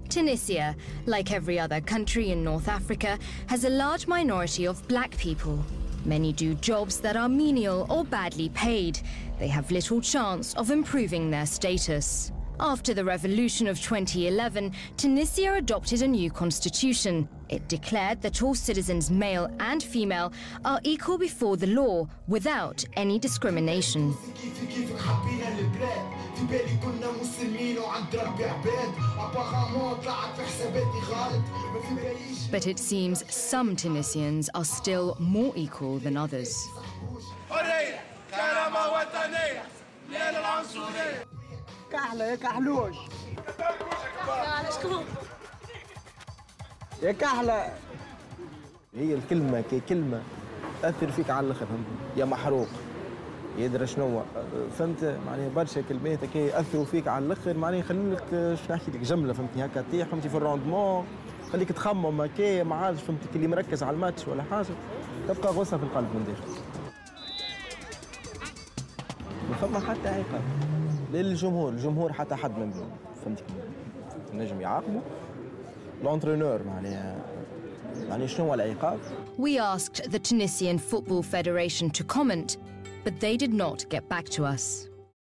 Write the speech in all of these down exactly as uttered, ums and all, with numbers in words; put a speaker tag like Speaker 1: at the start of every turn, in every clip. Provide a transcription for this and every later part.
Speaker 1: Tunisia, like every other country in North Africa, has a large minority of black people. Many do jobs that are menial or badly paid. They have little chance of improving their status. After the revolution of twenty eleven, Tunisia adopted a new constitution. It declared that all citizens, male and female, are equal before the law without any discrimination. But it seems some Tunisians are still more equal than others.
Speaker 2: كحلة يا كحلوش يا كحلة. هي الكلمة كي كلمة تأثر فيك على الآخر، يا محروق يدري شنو فهمت معناها. برشا كلمات كي يأثروا فيك على الآخر معناها يخلوا لك شنو نحكي لك جملة فهمتني هكا تطيح فهمتي في الروندمون، خليك تخمم هكا ما عادش فهمتك اللي مركز على الماتش ولا حاجة تبقى غصة في القلب من داخل. ما فما حتى عقاب للجمهور، الجمهور حتى حد من فهمتك نجم يعاقبه. لونترينور معناها معناها شنو هو العقاب؟
Speaker 1: We asked the Tunisian Football Federation to comment, but they did not get back to us.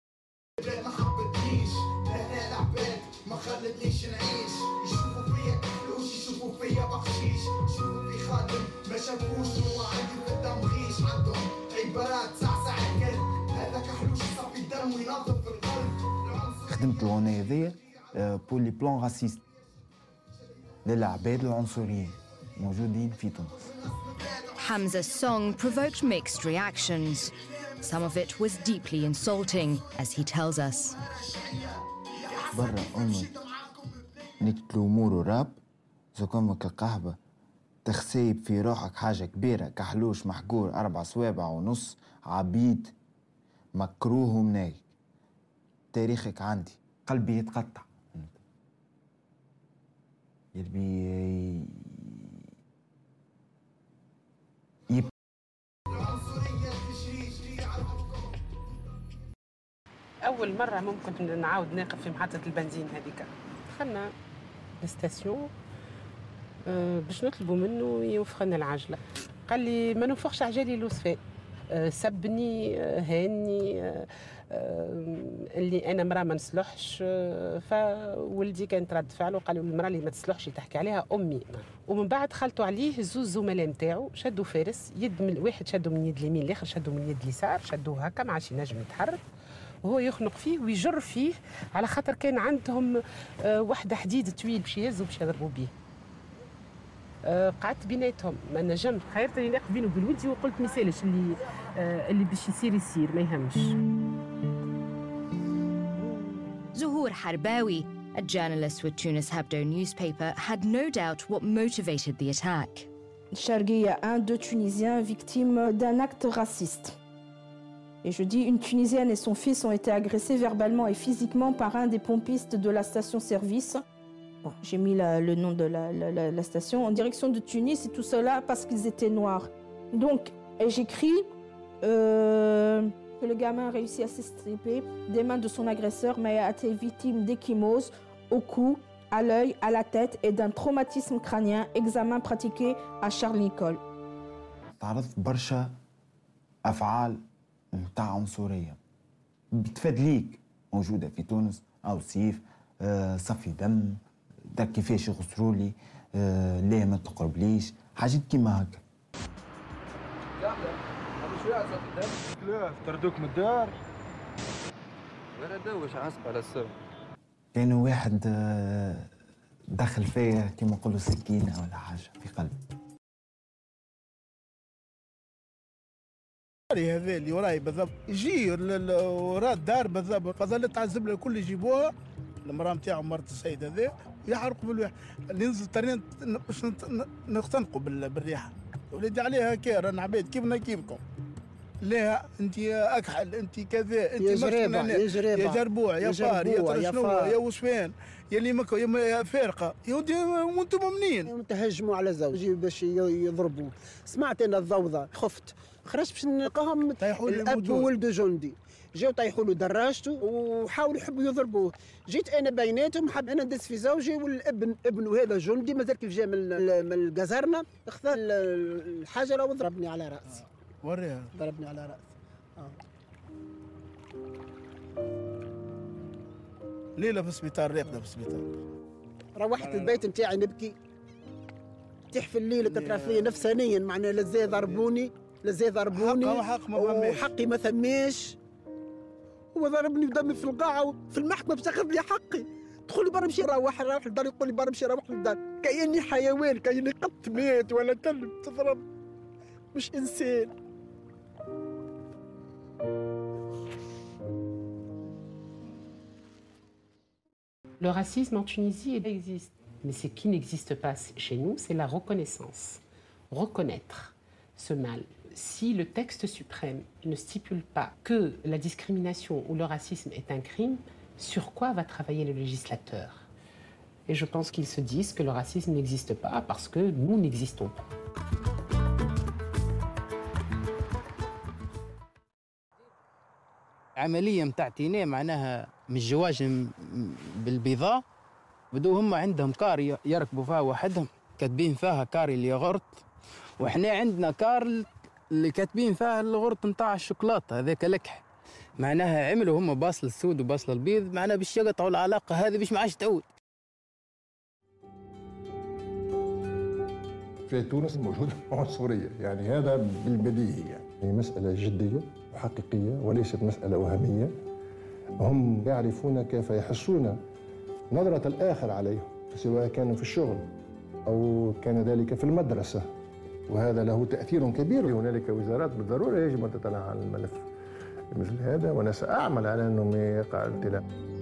Speaker 3: خدمت الغنية هذيا بور لي بلون راسيست للعباد العنصريين موجودين في تونس.
Speaker 1: Hamza's song provoked mixed reactions. Some of it was deeply insulting, as he tells us.
Speaker 3: برا أمي نكتلو مورو راب زكمك القهبة تخسيب في روحك حاجة كبيرة كحلوش محقور أربع صوابع ونص عبيد مكروه ومنايك تاريخك عندي قلبي يتقطع يلبي يب...
Speaker 4: أول مرة ممكن نعاود ناقف في محطة البنزين هذيك، دخلنا الستاسيون أه باش نطلبوا منه يوفقنا العجلة. قال لي ما نوفقش عجالي لوسفاء، أه سبني أه هاني أه اللي انا مراه ما نصلحش. فولدي كانت رد فعله قالوا المراه اللي ما تصلحش تحكي عليها امي. ومن بعد خلطوا عليه زوز زملاء نتاعو شدوا فارس يد من واحد شدوا من يد اليمين الاخر شدوا من يد اليسار شدوه هكا ما عادش ينجم يتحرك وهو يخنق فيه ويجر فيه على خاطر كان عندهم وحده حديد طويل باش يهزوا باش يضربوا به. قعدت بيناتهم ما نجمت خيرت اللي ناقف بينه وبين ولدي وقلت ما يسالش اللي اللي باش يصير يصير ما يهمش.
Speaker 1: Zuhour Harbawi, a journalist with Tunis Hebdo newspaper, had no doubt what motivated the attack.
Speaker 5: Charguia, un, deux Tunisiens victimes d'un acte raciste. Et je dis, une Tunisienne et son fils ont été agressés verbalement et physiquement par un des pompistes de la station-service. Bon, j'ai mis la, le nom de la, la, la, la station en direction de Tunis et tout cela parce qu'ils étaient noirs. Donc, j'écris euh, que le gamin a réussi à s'extirper des mains de son agresseur, mais a été victime d'échymose au cou, à l'œil, à la tête et d'un traumatisme crânien. Examen pratiqué à Charles Nicolle.
Speaker 3: تعرضت برشا أفعال متاع عنصرية بتفادليك موجودة في تونس أو سيف آه، صفي دم دا كيفاش يخسرولي آه، ليه ما تقربليش حاجات كيما هكا.
Speaker 2: لا طردوك من الدار
Speaker 6: ولا دوش عصب على السر.
Speaker 3: كان واحد آه، دخل فيا كيما نقولوا سكينة ولا حاجة في قلبي.
Speaker 2: هذا اللي وراي بالضبط يجي ورا الدار بالضبط قضى تعذب له الكل يجيبوها المراه نتاعو مرت السيد هذا يحرقوا بالواحد اللي ننزل ترين باش نختنقوا بالريحه. ولادي عليها كي رانا عباد كيفنا كيفكم. لا انت اكحل انت كذا انت
Speaker 7: يا جريبه يا جريبه
Speaker 2: يا جربوع يا فار يا شنو يا وسفان يا اللي مكه يا فارقه يا ودي وانتم منين؟
Speaker 7: تهجموا على زوجي باش يضربوا. سمعت انا الضوضاء خفت خرجت باش نلقاهم الاب وولده جندي جاو طيحوا له دراجته وحاولوا يحبوا يضربوه. جيت انا بيناتهم حاب انا ندس في زوجي والابن ابنه هذا جندي مازال كيف جا من من الجزرنه اخذ الحجره وضربني على راسي.
Speaker 8: وريها
Speaker 7: ضربني على راسي. اه
Speaker 8: ليله في السبيطار، راقده في السبيطار.
Speaker 7: روحت البيت نتاعي نبكي، تحفل في الليل تطرى فيا نفسانيا، معناها لزاي ضربوني لزاي ضربوني
Speaker 8: حق ما
Speaker 7: وحقي ما ثماش. هو ضربني ودمي في القاعه في المحكمه باش ياخذ لي حقي. تقول لي برا مشي روح روح للدار، يقول لي برا مشي روح للدار. كأني حيوان، كأني قط مات ولا كلب تضرب، مش انسان.
Speaker 4: Le racisme en Tunisie existe, mais ce qui n'existe pas chez nous, c'est la reconnaissance. Reconnaître ce mal. Si le texte suprême ne stipule pas que la discrimination ou le racisme est un crime, sur quoi va travailler le législateur? Et je pense qu'ils se disent que le racisme n'existe pas parce que nous n'existons pas.
Speaker 9: عملية متاعتينا معناها من الجواجم بالبيضاء بدو هم عندهم كار يركبوا فيها وحدهم كاتبين فيها كار الياغورت، وإحنا عندنا كار اللي كاتبين فيها الغرط نتاع الشوكولاتة هذاك لكح. معناها عملوا هم باصل السود وباصل البيض معناها باش يقطعوا العلاقة هذه باش ما عادش تعود.
Speaker 10: في تونس موجودة عنصرية، يعني هذا بالبديهي، يعني هي مسألة جدية وحقيقية وليست مسألة وهمية. هم يعرفون كيف يحسون نظرة الآخر عليهم، سواء كانوا في الشغل أو كان ذلك في المدرسة، وهذا له تأثير كبير. هنالك وزارات بالضرورة يجب أن تطلع على الملف مثل هذا، وأنا سأعمل على أنه ما يقع التلاعب.